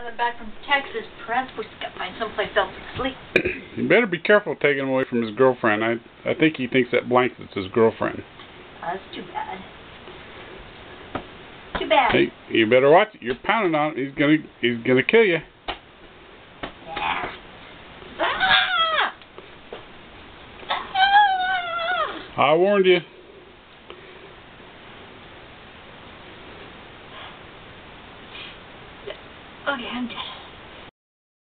I'm back from Texas. Piratopus got to find someplace else to sleep. You better be careful taking him away from his girlfriend. I think he thinks that blanket's his girlfriend. That's too bad. Too bad. Hey, you better watch it. You're pounding on him. He's gonna kill you. Yeah. Ah! Ah! I warned you.